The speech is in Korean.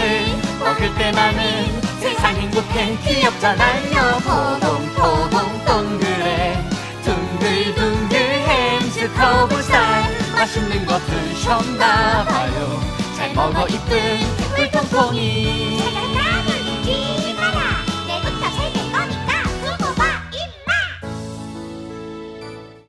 것을 먹을 때만은 세상 행복해 귀엽잖아요. 포동포동 동그래 둥글둥글 햄스터볼살 맛있는 거 드셨나봐요. 잘 먹어 이쁜 꿀통통이.